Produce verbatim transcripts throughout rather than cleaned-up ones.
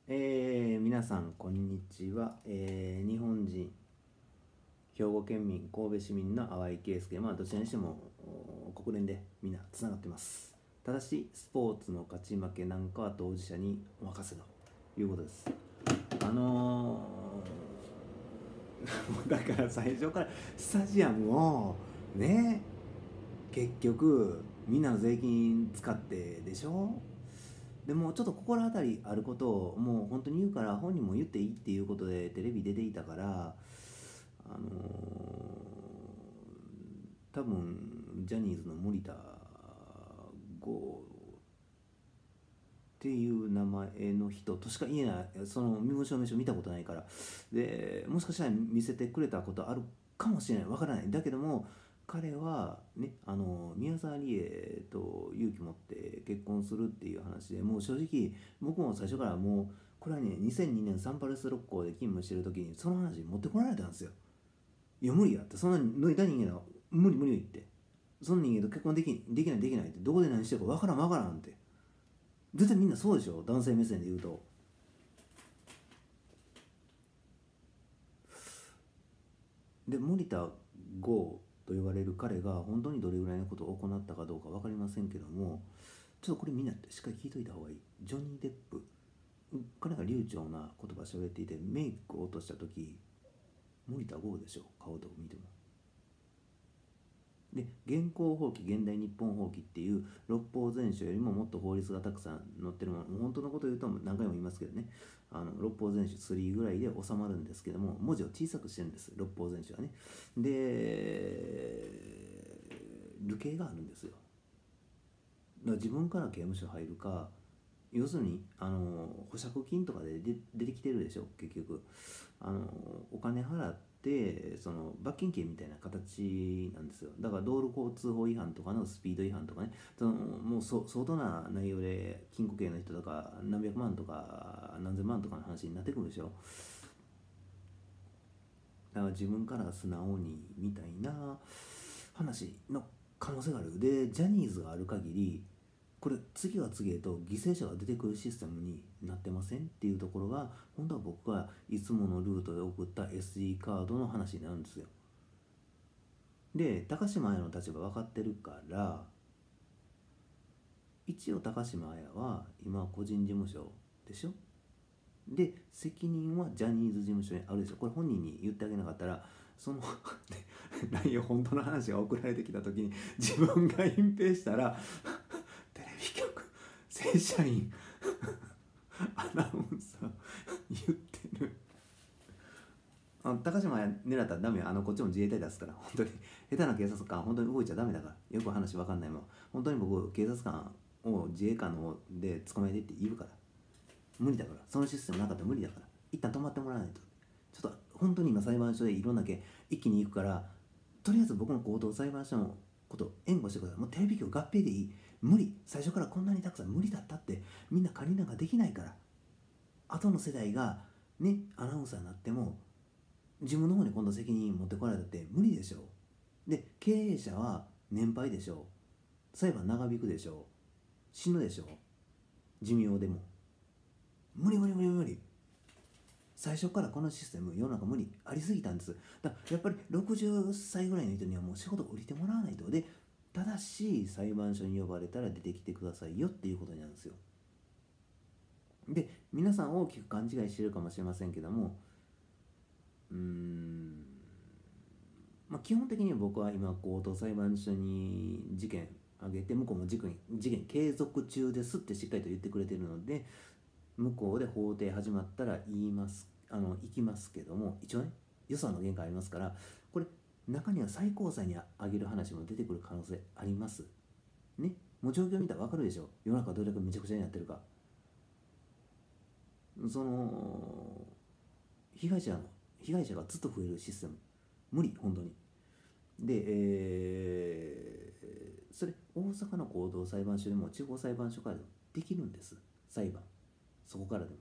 えー、皆さんこんにちは、えー、日本人兵庫県民神戸市民の淡井圭介、まあどちらにしても国連でみんなつながってます。ただしスポーツの勝ち負けなんかは当事者にお任せということです。あのー、だから最初からスタジアムをね、結局みんなの税金使ってでしょ。でもちょっと心当たりあることをもう本当に言うから、本人も言っていいっていうことでテレビ出ていたから、あのー多分ジャニーズの森田剛っていう名前の人としか言えない。その身分証明書見たことないから。でもしかしたら見せてくれたことあるかもしれない、わからない。だけども彼はね、あの宮沢りえと勇気持って結婚するっていう話で、もう正直僕も最初からもうこれはね、にせんにねんサンパルス六甲で勤務してる時にその話持ってこられたんですよ。いや無理やって、そんな抜いた人間は無理無理って、その人間と結婚できできないできないって、どこで何してるかわからんわからんって、絶対みんなそうでしょ、男性目線で言うと。で森田剛と言われる彼が本当にどれぐらいのことを行ったかどうか分かりませんけども、ちょっとこれみんなしっかり聞いといた方がいい。ジョニー・デップ、彼が流暢な言葉を喋っていて、メイクを落とした時森田剛でしょ、顔と見ても。で現行法規現代日本法規っていう六法全書よりももっと法律がたくさん載ってるもの、もう本当のこと言うと何回も言いますけどね、あの六法全書さんぐらいで収まるんですけども、文字を小さくしてるんです、六法全書はね。で流刑があるんですよ。だから自分から刑務所入るか、要するにあの保釈金とかで出出てきてるでしょ結局。あのお金払ってその罰金刑みたいな形なんですよ。だから道路交通法違反とかのスピード違反とかね、そのもうそ相当な内容で禁錮刑の人とか何百万とか何千万とかの話になってくるでしょ。だから自分から素直にみたいな話の可能性がある。でジャニーズがある限りこれ次は次へと犠牲者が出てくるシステムになってませんっていうところが、本当は僕がいつものルートで送った エスディー カードの話になるんですよ。で高島彩の立場分かってるから、一応高島彩は今個人事務所でしょ。で責任はジャニーズ事務所にあるでしょ。これ本人に言ってあげなかったら、その内容本当の話が送られてきた時に自分が隠蔽したらテレビ局正社員アナウンサー言ってる。あの高島狙ったらダメよ。あのこっちも自衛隊出すから、本当に下手な警察官本当に動いちゃダメだから。よく話分かんないもん、本当に僕警察官を自衛官の方で捕まえてって言うから。無理だから、そのシステムなかったら無理だから、一旦止まってもらわないと。ちょっと本当に今裁判所でいろんな件一気に行くから、とりあえず僕の高等裁判所のこと援護してください。もうテレビ局合併でいい、無理、最初からこんなにたくさん無理だったって、みんな借りなんかできないから。後の世代がねアナウンサーになっても自分の方に今度責任持ってこられたって無理でしょ。で経営者は年配でしょ、裁判長引くでしょ、死ぬでしょ、寿命でも。無理無理無理無理、最初からこのシステム世の中無理ありすぎたんです。だからやっぱりろくじゅっさいぐらいの人にはもう仕事降りてもらわないと。でただし裁判所に呼ばれたら出てきてくださいよっていうことになるんですよ。で皆さん大きく勘違いしてるかもしれませんけども、うーんまあ基本的に僕は今高等裁判所に事件あげて、向こうも事件事件継続中ですってしっかりと言ってくれてるので、向こうで法廷始まったら言いますあの行きますけども、一応ね予算の限界ありますから、これ中には最高裁に上げる話も出てくる可能性ありますね。もう状況見たら分かるでしょ、世の中どれだけめちゃくちゃになってるか。その被害者の被害者がずっと増えるシステム無理本当に。で、えーそれ大阪の高等裁判所でも地方裁判所からでもできるんです、裁判。そこからでも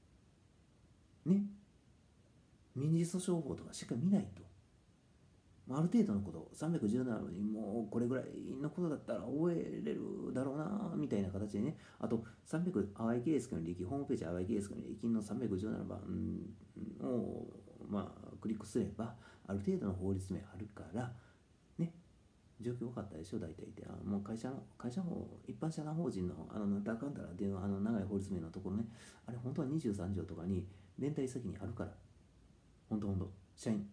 ね、民事訴訟法とかしっかり見ないと。 ある程度のことさんびゃくじゅうななにもうこれぐらいのことだったら覚えれるだろうなみたいな形でね、あとさんびゃく淡井圭介の力、ホームページ淡井圭介の力のさんびゃくじゅうななばんをまあクリックすればある程度の法律名あるからね、状況多かったでしょ大体で、あもう会社の会社法一般社団法人のあのなんだかんだらっていうあの長い法律名のところね、あれ本当はにじゅうさん条とかに連帯責任あるから、本当本当社員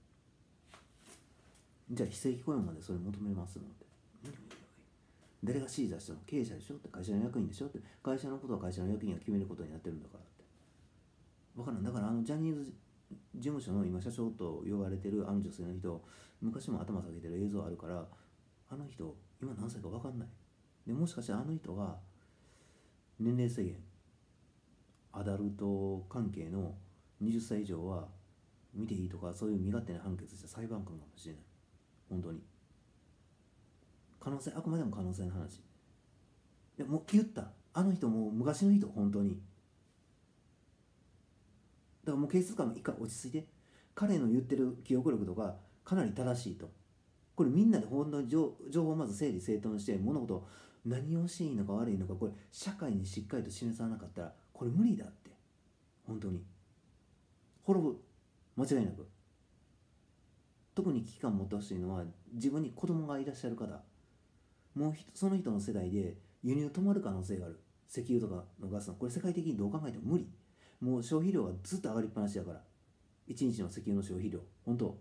じゃあ非正規雇用までそれ求めますので、誰が指示出したの経営者でしょって、会社の役員でしょって、会社のことは会社の役員が決めることになってるんだからって。分からん。だからあのジャニーズ事務所の今社長と呼ばれてるあの女性の人、昔も頭下げてる映像あるから、あの人今何歳か分かんない。でもしかしたらあの人が年齢制限アダルト関係のはたち以上は見ていいとか、そういう身勝手な判決した裁判官かもしれない。本当に可能性、あくまでも可能性の話でもう言った。あの人もう昔の人、本当にだからもう警察官も一回落ち着いて、彼の言ってる記憶力とかかなり正しいと、これみんなで本当に情情報をまず整理整頓して物事を何をしていいのか悪いのか、これ社会にしっかりと示さなかったらこれ無理だって、本当に滅ぶ、間違いなく。特に危機感を持ってほしいのは、自分に子供がいらっしゃる方、もうその人の世代で輸入止まる可能性がある。石油とかのガスの、これ世界的にどう考えても無理。もう消費量がずっと上がりっぱなしだから、いちにちの石油の消費量、本当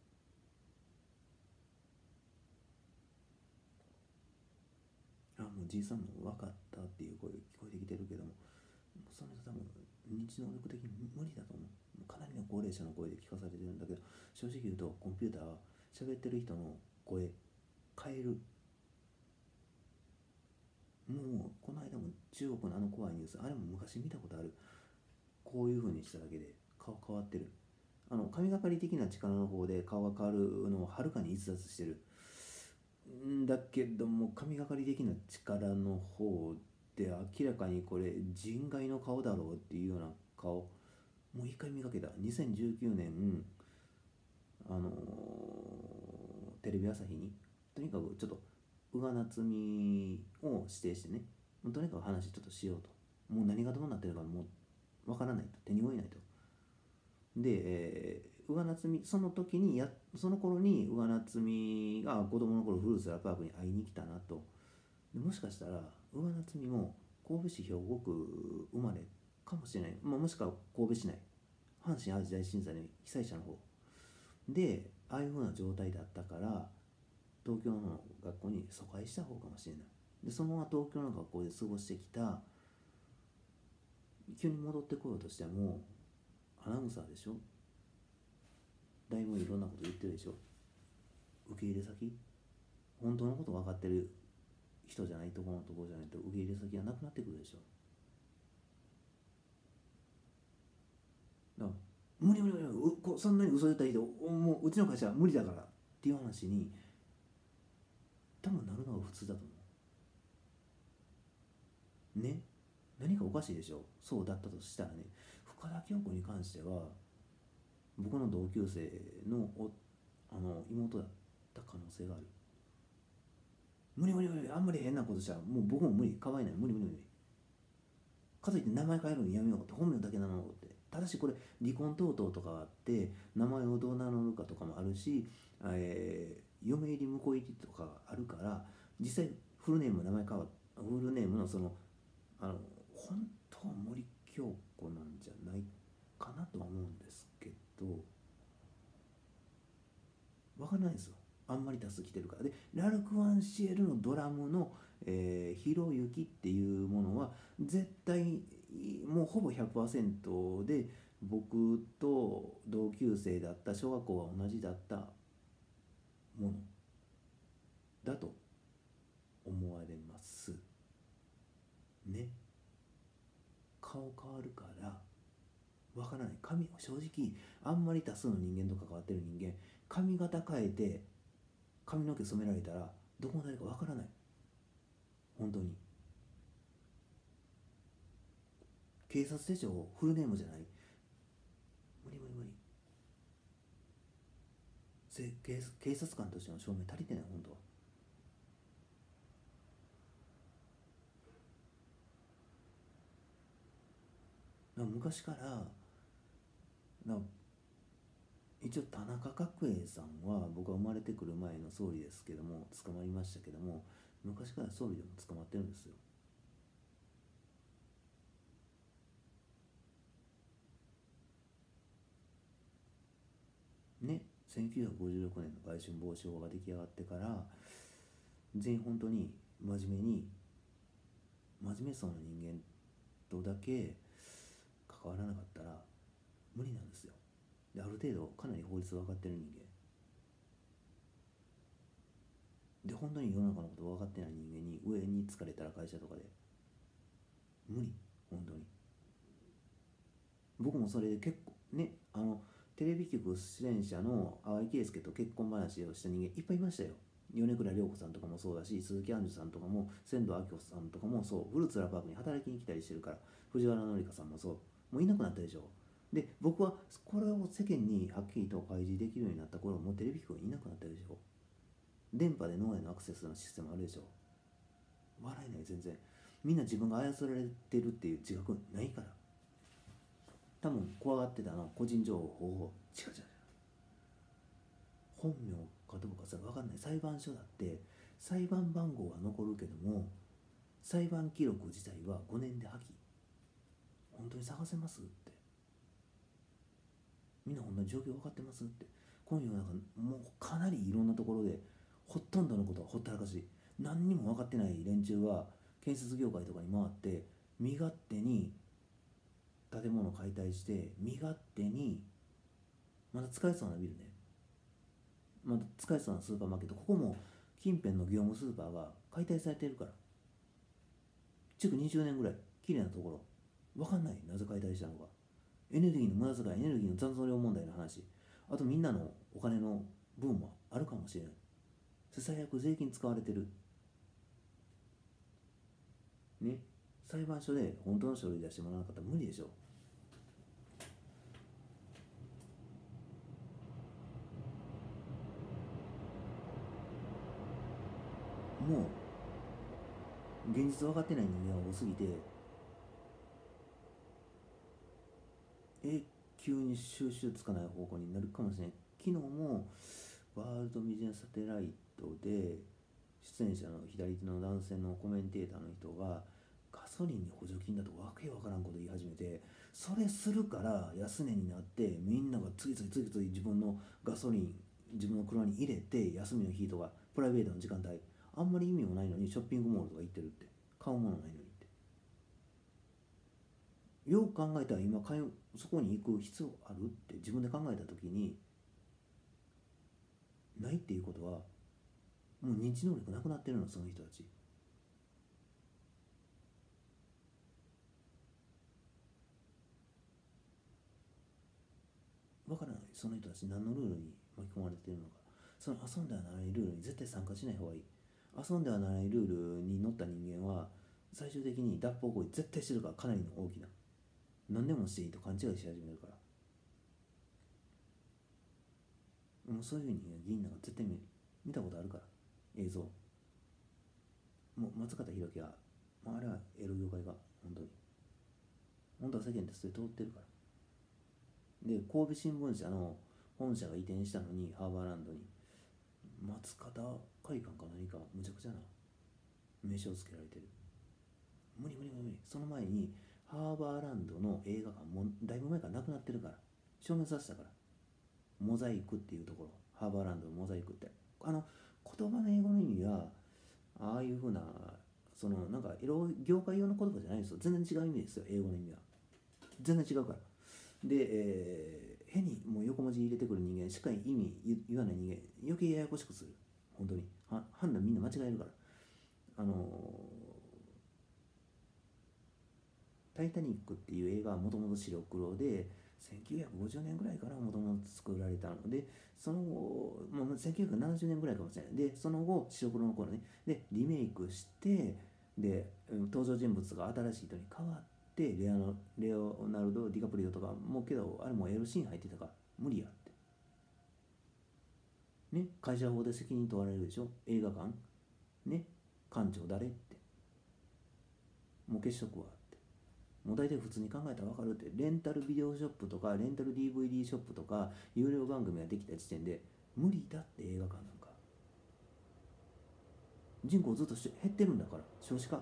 あもうじいさんも分かったっていう声聞こえてきてるけども、その人多分認知能力的に無理だと思う。かなりの高齢者の声で聞かされてるんだけど、正直言うとコンピューターは喋ってる人の声変える。もうこの間も中国のあの怖いニュース、あれも昔見たことある。こういう風にしただけで顔変わってる。あの神がかり的な力の方で顔が変わるのをはるかに逸脱してるんだけども、神がかり的な力の方で明らかにこれ人外の顔だろうっていうような顔、もう一回見かけた。にせんじゅうきゅうねんあのーテレビ朝日にとにかくちょっと宇賀なつみを指定してね、とにかく話ちょっとしようと、もう何がどうなってるかもうわからないと、手に負えないと。で、えー、宇賀なつみその時にやその頃に宇賀なつみが子供の頃フルーツラパークに会いに来たなと。でもしかしたら宇賀なつみも神戸市兵庫区生まれかもしれない、まあ、もしくは神戸市内、阪神・淡路大震災の被災者の方でああいう風な状態だったから、東京の学校に疎開した方かもしれない。でそのまま東京の学校で過ごしてきた、急に戻ってこようとしてもアナウンサーでしょ、だいぶいろんなこと言ってるでしょ、受け入れ先、本当のこと分かってる人じゃないところのところじゃないと受け入れ先がなくなってくるでしょ。だから無理無理無理うこそんなに嘘言った人、もううちの会社は無理だからっていう話に多分なるのが普通だと思うね。何かおかしいでしょ、そうだったとしたらね。深田恭子に関しては僕の同級生のおあの妹だった可能性がある。無理無理無理、あんまり変なことしたらもう僕も無理、かわいない、無理無理無理。かといって名前変えるのやめようって、本名だけ名乗ろうって。ただしこれ離婚等々とかあって名前をどう名乗るかとかもあるし、えー、嫁入り婿入りとかあるから、実際フルネーム名前変わフルネームのそのあの本当は森京子なんじゃないかなとは思うんですけど、分からないですよ、あんまり多数来てるから。でラルク・アンシエルのドラムの、えー、ひろゆきっていうものは絶対もうほぼ ひゃくパーセント で僕と同級生だった、小学校が同じだったものだと思われますね。顔変わるからわからない。髪正直あんまり多数の人間と関わってる人間、髪型変えて髪の毛染められたらどこの誰かわからない。本当に警察手帳フルネームじゃない、無理無理無理。 せ警警察官としての証明足りてない本当は。なんか昔からなんか一応田中角栄さんは僕は生まれてくる前の総理ですけども捕まりましたけども、昔から総理でも捕まってるんですよね。せんきゅうひゃくごじゅうろくねんの売春防止法が出来上がってから全員本当に真面目に真面目そうな人間とだけ関わらなかったら無理なんですよ。である程度かなり法律が分かってる人間で、本当に世の中のこと分かってない人間に上に疲れたら会社とかで無理、本当に。僕もそれで結構ね、あのテレビ局出演者の淡井圭介と結婚話をした人間いっぱいいましたよ。米倉涼子さんとかもそうだし、鈴木杏樹さんとかも千堂あきこさんとかもそう、フルーツラパークに働きに来たりしてるから。藤原紀香さんもそう、もういなくなったでしょ。で僕はこれを世間にはっきりと開示できるようになった頃、もうテレビ局がいなくなったでしょ。電波で脳へのアクセスのシステムあるでしょ。笑えない、全然。みんな自分が操られてるっていう自覚ないから。多分怖がってたのは個人情報を違う違う違う、本名かどうかさ分かんない。裁判所だって裁判番号は残るけども裁判記録自体はごねんで破棄。本当に探せますって、みんな本当に状況分かってますって。今世の中もうかなりいろんなところでほとんどのことはほったらかし、何にも分かってない連中は建設業界とかに回って身勝手に建物を解体して身勝手にまだ使えそうなビルね、まだ使えそうなスーパーマーケット、ここも近辺の業務スーパーが解体されてるから、築にじゅうねんぐらい綺麗なところ分かんない、なぜ解体したのか。エネルギーの無駄遣い、エネルギーの残存量問題の話、あとみんなのお金の分もあるかもしれない。最悪税金使われてるね。裁判所で本当の書類出してもらわなかったら無理でしょ。もう現実分かってない人間が多すぎて永久に収集つかない方向になるかもしれない。昨日もワールドビジネスサテライトで出演者の左手の男性のコメンテーターの人がガソリンに補助金だとわけわからんこと言い始めて、それするから安値になってみんなが次々次々自分のガソリン自分の車に入れて、休みの日とかプライベートの時間帯あんまり意味もないのにショッピングモールとか行ってるって、買うものないのにって。よく考えたら今買いそこに行く必要あるって自分で考えた時にないっていうことはもう認知能力なくなってるの、その人たち。わからない、その人たち何のルールに巻き込まれているのか。その遊んではならないルールに絶対参加しない方がいい。遊んではならないルールに乗った人間は最終的に脱法行為絶対してるから、かなりの大きな、何でもしていいと勘違いし始めるから。もうそういう人間議員なんか絶対見見たことあるから、映像。もう松方弘樹は、まあ、あれはエロ業界が本当に本当は世間でそれ通ってるから。で神戸新聞社の本社が移転したのにハーバーランドに松方会館か何かむちゃくちゃな名称を付けられてる。無理無理無理無理。その前にハーバーランドの映画館もうだいぶ前からなくなってるから、消滅させたから。モザイクっていうところ、ハーバーランドのモザイクって、あの言葉の英語の意味はああいうふうな、そのなんか色業界用の言葉じゃないんですよ。全然違う意味ですよ、英語の意味は。全然違うから。で、えー、変にもう横文字入れてくる人間、しっかり意味言わない人間、余計ややこしくする。本当には判断みんな間違えるから。あのータイタニックっていう映画はもともと白黒でせんきゅうひゃくごじゅうねんぐらいからもともと作られたので、その後、まあ、せんきゅうひゃくななじゅうねんぐらいかもしれない。でその後白黒の頃ね、でリメイクして、で登場人物が新しい人に変わって、レアのレオナルド・ディカプリオとかもうけど、あれもエロシーン入ってたから無理やって。 ね、会社法で責任問われるでしょ。映画館ね、館長誰って、もう消しとくわって。もう大体普通に考えたら分かるって。レンタルビデオショップとかレンタル ディーブイディー ショップとか有料番組ができた時点で無理だって。映画館なんか人口ずっと減ってるんだから。少子化、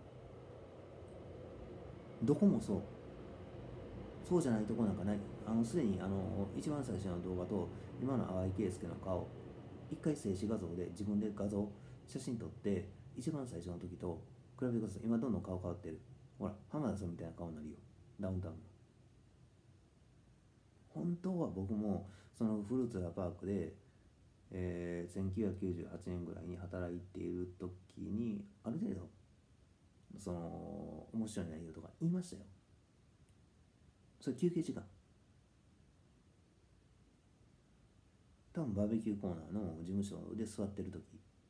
どこもそう。そうじゃないとこなんかない。あのすでにあの一番最初の動画と今の淡井圭介の顔、一回静止画像で自分で画像写真撮って一番最初の時と比べてください。今どんどん顔変わってる。ほら浜田さんみたいな顔になるよ、ダウンタウンの。本当は僕もそのフルーツラパークで、えー、せんきゅうひゃくきゅうじゅうはちねんぐらいに働いている時にある程度その面白い内容とか言いましたよ。それ休憩時間、多分バーベキューコーナーの事務所で座ってる時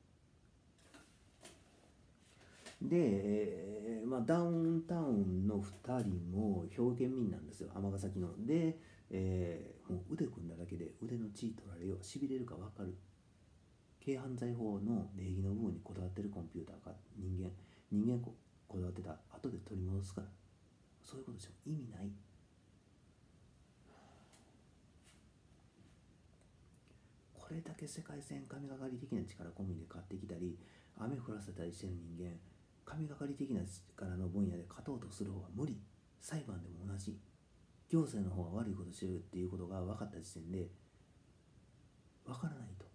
で、えーまあ、ダウンタウンのふたりも兵庫県民なんですよ、尼崎の。で、えーもう腕組んだだけで腕の血取られよう、しびれるか分かる。軽犯罪法の礼儀の部分にこだわってるコンピューターか人間人間ここだわってたら後で取り戻すから。そういうことでしょ、意味ない。これだけ世界線神がかり的な力込みで勝ってきたり雨降らせたりしてる人間、神がかり的な力の分野で勝とうとする方が無理。裁判でも同じ。行政の方が悪いことしてるっていうことが分かった時点で分からないと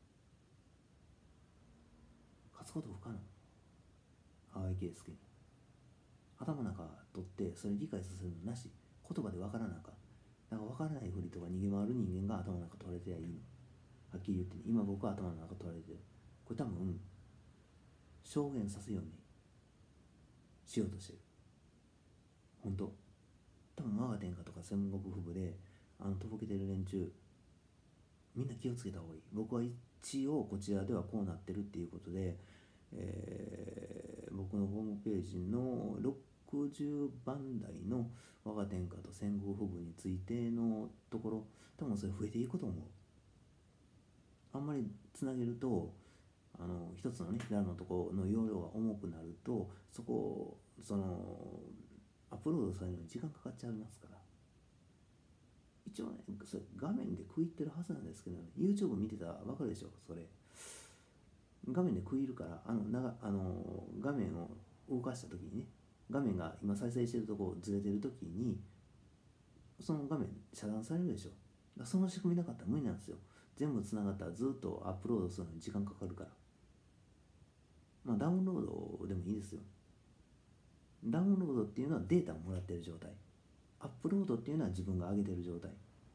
勝つこと不可能。淡井圭介に頭の中取ってそれ理解させるのなし、言葉で分からなあかん。だから分からないふりとか逃げ回る人間が頭の中取られてりゃいいの。はっきり言って、ね、今僕は頭の中取られてる。これ多分証言させるようにしようとしてる。本当多分我が天下とか戦国府部であのとぼけてる連中みんな気をつけた方がいい。僕は一応こちらではこうなってるっていうことで、えー、僕のホームページのろくじゅうばん台の我が天下と戦国府部についてのところ、多分それ増えていくと思う。あんまりつなげるとあの一つのねラのところの容量が重くなると、そこそのアップロードされるのに時間かかっちゃいますから。一応ねそれ画面で食い入ってるはずなんですけど、ね、YouTube 見てたら分かるでしょ。それ画面で食い入るから、あの長あの画面を動かした時にね、画面が今再生してるとこずれてる時にその画面遮断されるでしょ。その仕組みなかったら無理なんですよ。全部つながったらずっとアップロードするのに時間かかるから。まあダウンロードでもいいですよ。ダウンロードっていうのはデータをもらってる状態、アップロードっていうのは自分が上げてる状態。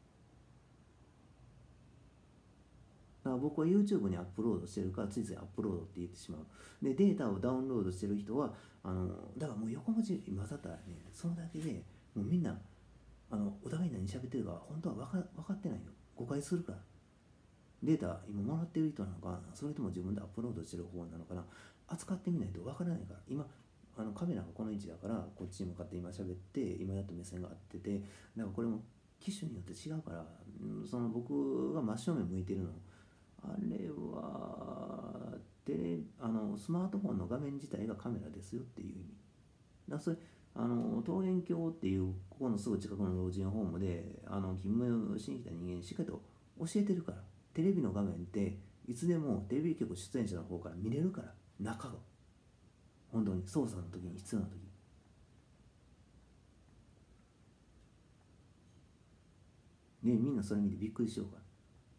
だから僕は YouTube にアップロードしてるからついついアップロードって言ってしまう。でデータをダウンロードしてる人はあのだからもう横文字混ざったらね、そのだけでもうみんなあのお互い何喋ってるか本当は分か分かってないの。誤解するから。データ今もらってる人なのかな、それとも自分でアップロードしてる方なのかな、扱ってみないと分からないから。今あのカメラがこの位置だからこっちに向かって今喋って今やっと目線が合ってて、だからこれも機種によって違うから、その僕が真正面向いてるのあれはテレあのスマートフォンの画面自体がカメラですよっていう意味だ。それあの桃源郷っていうここのすぐ近くの老人ホームであの勤務しに来た人間にしっかりと教えてるから。テレビの画面っていつでもテレビ局出演者の方から見れるから、中が本当に操作の時に必要な時でみんなそれ見てびっくりしようから。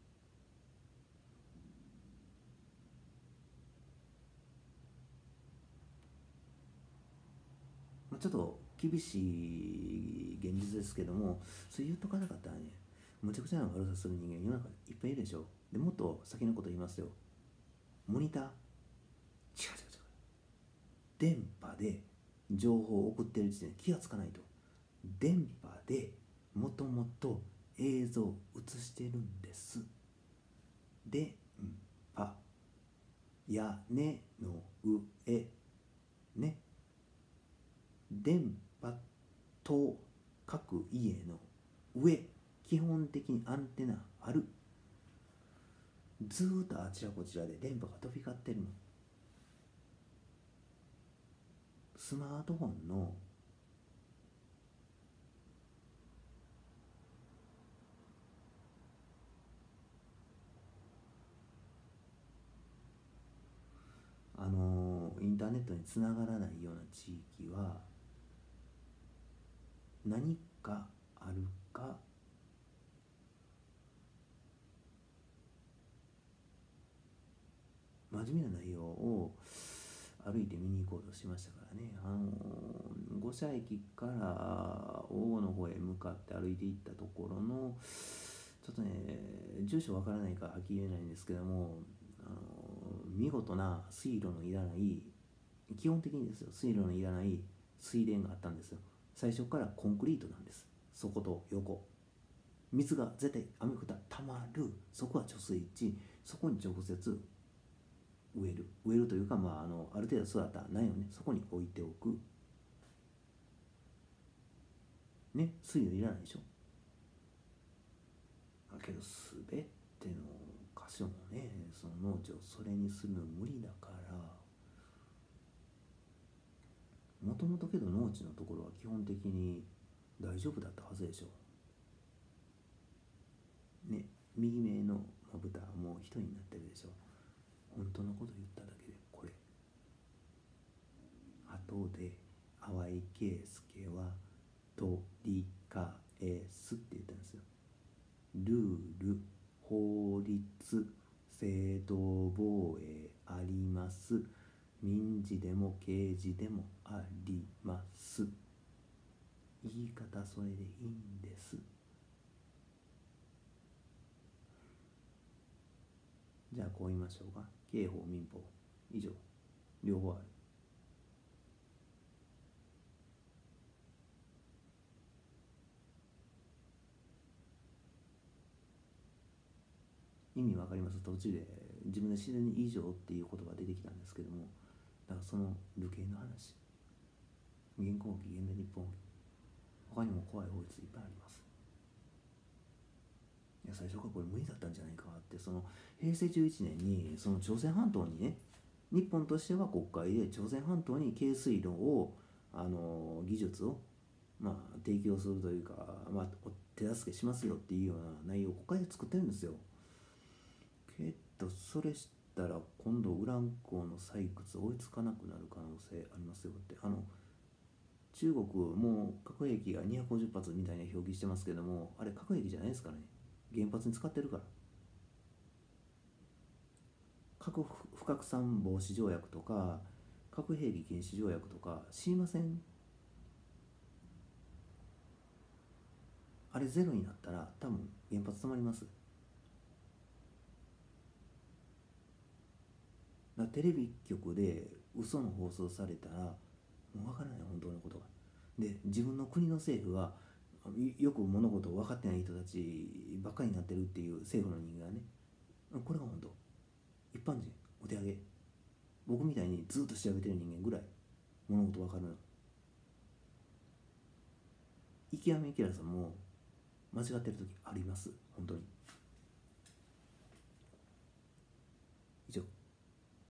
まあ、ちょっと厳しい現実ですけども、そう言うとかなかったらね、むちゃくちゃな悪さする人間世の中にいっぱいいるでしょ。でもっと先のこと言いますよ。モニター違う違う違う、電波で情報を送ってる時点で気がつかないと。電波でもともと映像を映してるんです。電波、屋根の上ね、電波と各家の上、基本的にアンテナある。 ずーっとあちらこちらで電波が飛び交ってるの。スマートフォンのあのインターネットにつながらないような地域は何かあるか真面目な内容を歩いて見に行こうとしましたからね。あの五社駅から大尾の方へ向かって歩いていったところのちょっとね住所わからないからはっきり言えないんですけども、あの見事な水路のいらない基本的にですよ水路のいらない水田があったんですよ。最初からコンクリートなんです。底と横水が絶対雨降ったらたまる、そこは貯水池、そこに直接植える植えるというか、まあ、あのある程度育った苗をねそこに置いておくね。水路いらないでしょ。だけど全ての箇所もねその農地をそれにするの無理だから、もともとけど農地のところは基本的に大丈夫だったはずでしょね。右目のまぶたはもう一人になってるでしょ。本当のこと言っただけでこれ。後で淡井圭介は取り返すって言ったんですよ。ルール、法律、正当防衛あります。民事でも刑事でもあります。言い方それでいいんです。じゃあこう言いましょうか。刑法民法以上両方ある。意味わかります？途中で自分で自然に以上っていう言葉が出てきたんですけども、だからその流刑の話、現行期現代日本他にも怖い法律いっぱいあります。いや最初からこれ無理だったんじゃないかって、そのへいせいじゅういちねんにその朝鮮半島にね、日本としては国会で朝鮮半島に軽水炉をあの技術をまあ提供するというか、まあ、手助けしますよっていうような内容を国会で作ってるんですよ。けどそれしたら今度ウラン鉱の採掘追いつかなくなる可能性ありますよって。あの中国もう核兵器がにひゃくごじゅっ発みたいな表記してますけども、あれ核兵器じゃないですからね。原発に使ってるから。核不拡散防止条約とか核兵器禁止条約とか知りません？あれゼロになったら多分原発止まります。だテレビ局で嘘の放送されたらもう分からない本当のことが。で自分の国の政府はよく物事を分かってない人たちばっかりになってるっていう政府の人間がね、これが本当。一般人お手上げ、僕みたいにずっと調べてる人間ぐらい物事分かるの。池上彰さんも間違ってる時あります本当に。